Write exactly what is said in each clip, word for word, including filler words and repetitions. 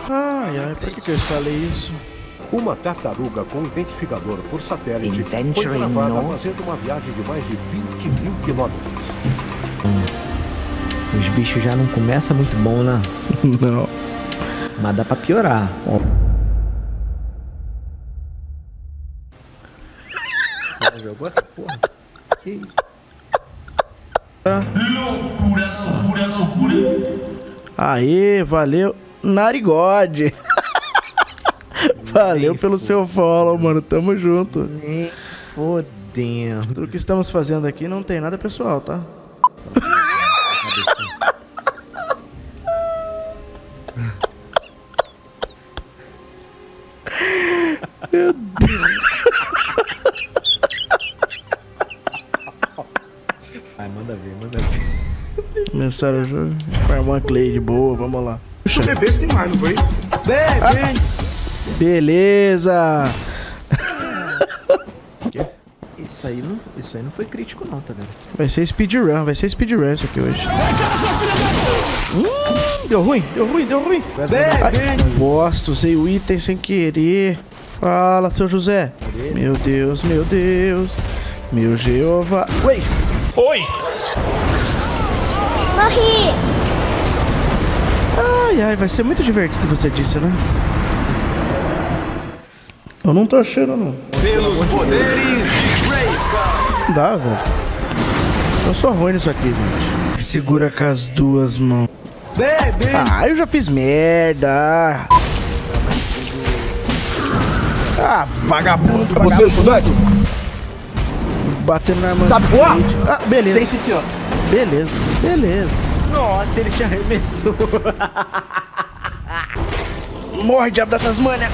Ai, ai, por que, que eu falei isso? Uma tartaruga com identificador por satélite foi gravada fazendo uma viagem de mais de vinte mil quilômetros. Os bichos já não começam muito bom, né? Não. Mas dá pra piorar. Você jogou essa porra? Que isso? Loucura, loucura, loucura. Aê, valeu. Narigode. Valeu Nem pelo seu follow, mano. Tamo junto. Nem fodendo. Tudo que estamos fazendo aqui não tem nada pessoal, tá? Meu Deus. Vai, manda ver, manda ver. Começaram o jogo. Com a irmã Cleide, boa, vamos lá. Puxa. Bebesse demais, não foi? Bebe! Beleza! Isso aí, não, isso aí não foi crítico não, tá vendo? Vai ser speedrun, vai ser speedrun isso aqui hoje. Hum, deu ruim, deu ruim, deu ruim. Ai, bosta, usei o item sem querer. Fala, seu José. Meu Deus, meu Deus. Meu Jeová. Oi! Oi! Morri! Ai, ai, vai ser muito divertido, você disse, né? Eu não tô achando, não. Pelos poderes de Grayskull! Dá, velho. Eu sou ruim nisso aqui, gente. Segura com as duas mãos. Bebe! Ah, eu já fiz merda. Ah, vagabundo, Você estudante? batendo na arma. Sabe voar? Ah, beleza. Sim, senhor. Beleza, beleza. Nossa, ele já arremessou. Morre, diabo da Tasmânia.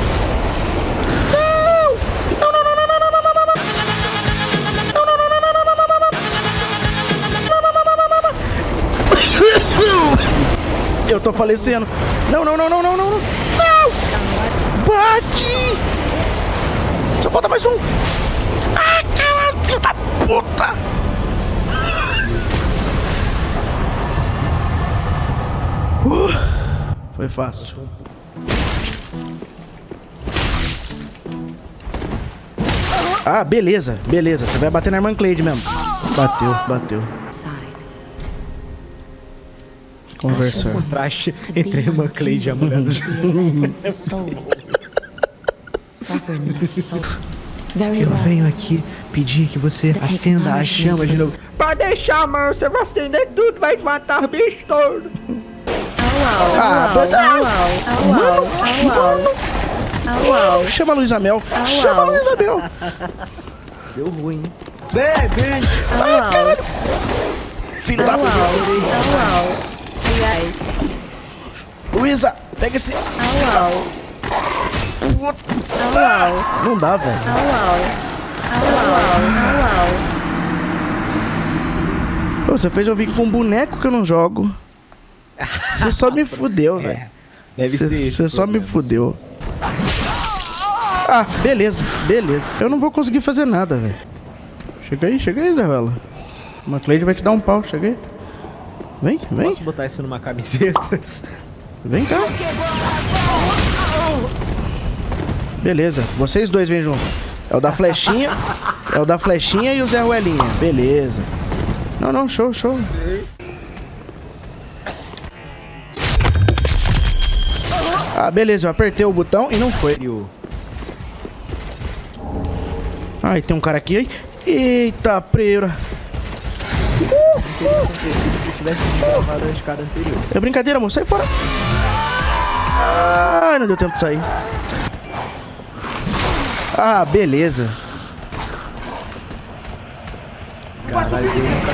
Eu tô falecendo. Não, não, não, não, não, não, não. Não! Bate! Só falta mais um. Ah, caralho, filho da puta! Uh, foi fácil. Ah, beleza, beleza. Você vai bater na irmã Cleide mesmo. Bateu, bateu. Conversar. O contraste entre a irmã Cleide e a mulher do Eu venho aqui pedir que você acenda a chama de novo. Pode deixar, mano. Você vai acender tudo, vai matar os bichos todos. Ah, mano. Chama a Luísa Mel. Chama a Luísa Mel. Deu ruim. Bebe! Ah, caralho. Filho da puta. Luísa, pega esse. Não dá, velho. Pô, você fez eu vir com um boneco que eu não jogo. Você só me fudeu, velho. Deve ser. Você só me fudeu. Ah, beleza, beleza. Eu não vou conseguir fazer nada, velho. Chega aí, chega aí, Isabela. Uma Cleide vai te dar um pau, chega aí. Vem, vem. Posso botar isso numa camiseta? Vem cá. Beleza, vocês dois vêm junto. É o da flechinha. É o da flechinha e o Zé Ruelinha. Beleza. Não, não, show, show. Ah, beleza, eu apertei o botão e não foi. Ai, tem um cara aqui, hein? Eita, preira. É brincadeira, moço. Sai fora. Ai, não deu tempo de sair. Ah, beleza. Caralho,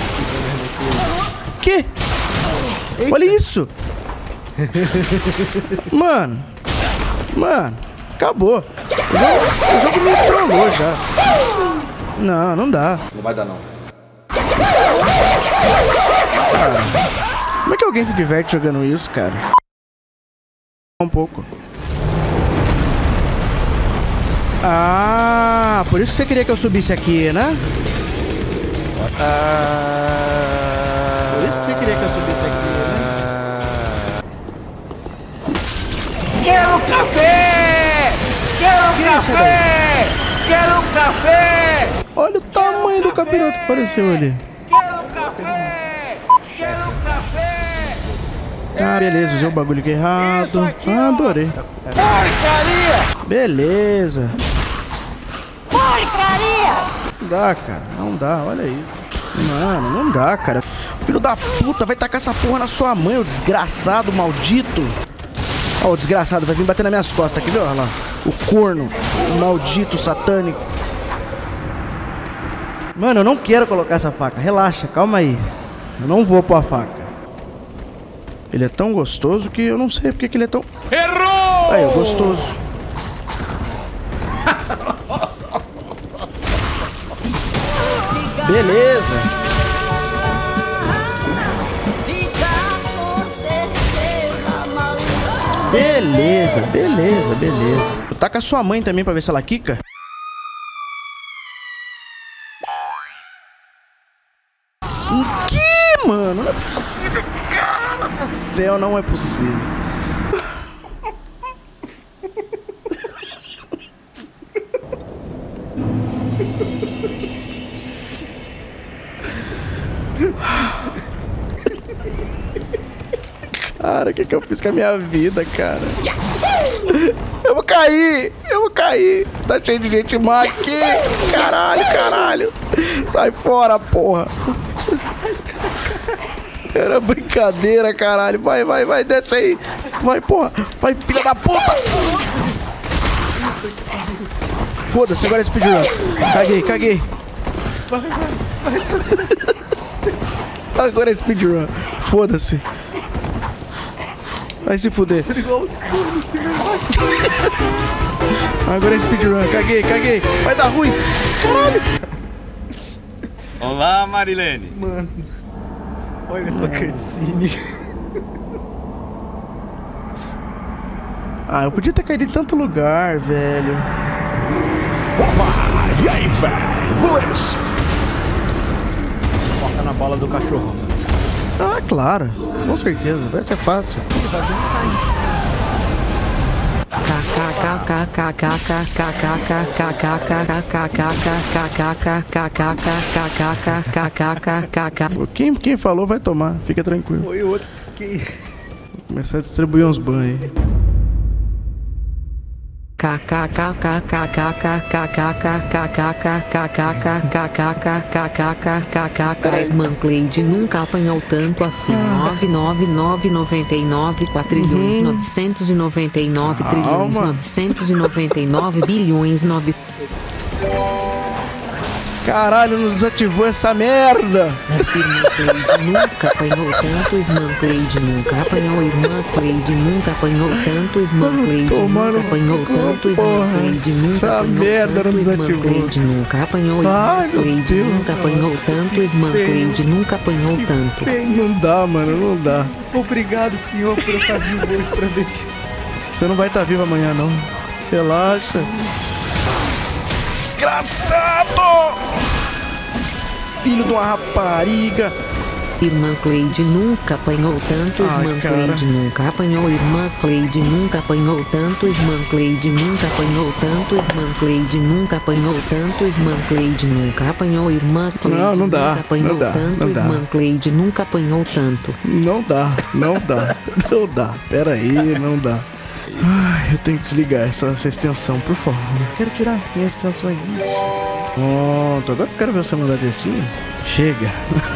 Que? Olha isso. Mano. Mano. Acabou. O jogo, o jogo me trollou já. Não, não dá. Não vai dar, não. Ah, como é que alguém se diverte jogando isso, cara? Um pouco. Ah, por isso que você queria que eu subisse aqui, né? Ah, por isso que você queria que eu subisse aqui, né? Quero café! Quero café! Quero café! Olha o tamanho do capiroto que apareceu ali. Quero café! Quero café! Ah, beleza, usei o bagulho aqui errado. aqui, Ah, ó. adorei. Porcaria! Beleza. Porcaria! Não dá, cara. Não dá, olha aí. Mano, não dá, cara. Filho da puta, vai tacar essa porra na sua mãe, o desgraçado, maldito. Ó, o desgraçado vai vir bater nas minhas costas aqui, viu? Olha lá. O corno, o maldito satânico. Mano, eu não quero colocar essa faca. Relaxa, calma aí. Eu não vou pôr a faca. Ele é tão gostoso que eu não sei porque que ele é tão... Errou! Aí, é gostoso. Beleza. Beleza, beleza, beleza. Tá com a sua mãe também pra ver se ela quica? O que, mano? Não é possível, cara do céu, não é possível. Cara, o que que eu fiz com a minha vida, cara? Eu vou cair! Eu vou cair! Tá cheio de gente má aqui! Caralho, caralho! Sai fora, porra! Era brincadeira, caralho! Vai, vai, vai, desce aí! Vai, porra! Vai, filha da puta! Foda-se, agora é speedrun! Caguei, caguei! Vai, vai, vai! Agora é speedrun! Foda-se! Vai se fuder. Agora é speedrun. Caguei, caguei. Vai dar ruim. Caralho. Olá, Marilene. Mano, olha essa cutscene. Ah, eu podia ter caído em tanto lugar, velho. Opa! E aí, velho? Corta na bola do cachorro. Ah, claro. Com certeza. Vai ser fácil. Quem, quem falou vai tomar. Fica tranquilo. Foi outro que... Vou começar a distribuir uns ban aí. Irmã Cleide nunca apanhou tanto assim. nove nove nove noventa e nove quatrilhões novecentos e noventa e nove trilhões novecentos e noventa e nove bilhões nove. Caralho, não desativou essa merda! Irmã Cleide nunca apanhou tanto. Irmã Cleide nunca apanhou. Irmã Cleide nunca apanhou tanto. Irmã Cleide nunca apanhou tanto. Irmã Cleide nunca essa merda não apanhou tanto. Irmã desativou. Cleide nunca apanhou. Ai, Irmã meu Cleide Deus. nunca apanhou tanto. Irmã Cleide nunca apanhou tanto. Não dá, mano, não dá. Obrigado, senhor, por eu estar vivo hoje pra ver isso. Você não vai estar vivo amanhã, não. Relaxa. Desgraçado! Filho de uma rapariga. Irmã Cleide nunca apanhou tanto. Ai, Irmã cara. Cleide nunca apanhou. Irmã Cleide nunca apanhou tanto. Irmã Cleide nunca apanhou tanto. Irmã Cleide nunca apanhou tanto. Irmã Cleide nunca apanhou. Irmã Cleide Não, não dá, nunca apanhou não dá, tanto. não dá. Irmã Cleide nunca apanhou tanto. Não dá, não dá, não dá. Pera aí, não dá. Ai, eu tenho que desligar essa, essa extensão, por favor. Quero tirar minha extensão aí. Pronto, agora eu quero ver você mandar textinho. Chega.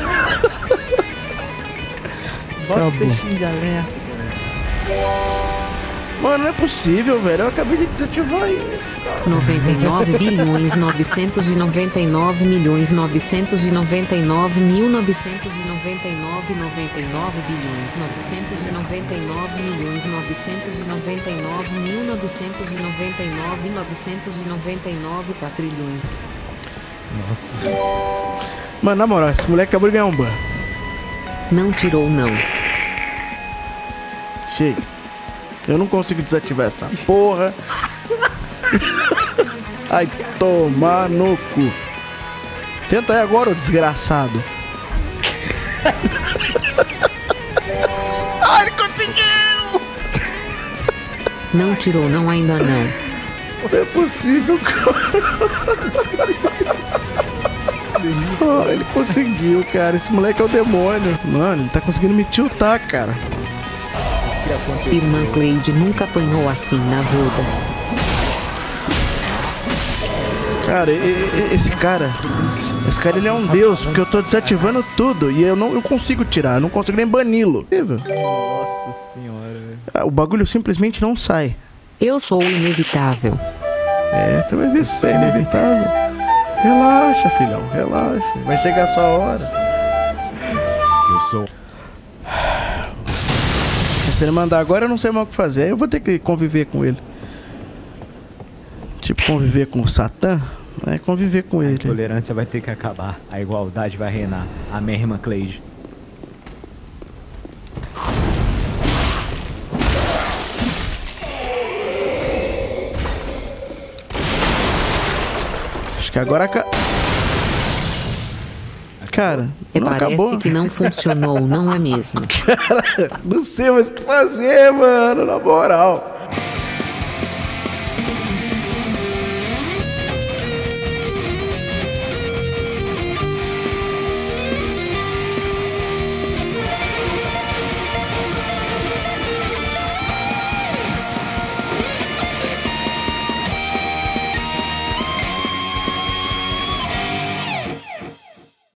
Bota o Acabou. textinho de alerta. Mano, não é possível, velho. Eu acabei de desativar isso, cara. noventa e nove bilhões novecentos e noventa e nove milhões novecentos e noventa e nove mil novecentos e noventa e nove noventa e nove bilhões novecentos e noventa e nove milhões novecentos e noventa e nove mil novecentos e noventa e nove novecentos e noventa e nove quatrilhões. Nossa. Mano, na moral, esse moleque acabou de ganhar um ban. Não tirou não. Chega. Eu não consigo desativar essa porra. Ai, tomar no cu. Tenta aí agora, ô desgraçado. Ai, ele conseguiu! Não tirou, não, ainda não. Não é possível, cara. Oh, ele conseguiu, cara. Esse moleque é o demônio. Mano, ele tá conseguindo me tiltar, cara. Irmã Cleide nunca apanhou assim na vida. Cara, e, e, esse cara... Esse cara, ele é um deus, porque eu tô desativando tudo e eu não eu consigo tirar, eu não consigo nem bani-lo. Nossa senhora, velho. O bagulho simplesmente não sai. Eu sou inevitável. É, você vai ver se isso é inevitável. Relaxa, filhão, relaxa. Vai chegar a sua hora. Eu sou... Se ele mandar agora, eu não sei mais o que fazer. Eu vou ter que conviver com ele. Tipo, conviver com o Satã. É conviver com ele. A tolerância vai ter que acabar. A igualdade vai reinar. Amém, irmã Cleide. Acho que agora... Ca... Cara, não Parece acabou. que não funcionou, não é mesmo? Cara, não sei mais o que fazer, mano, na moral.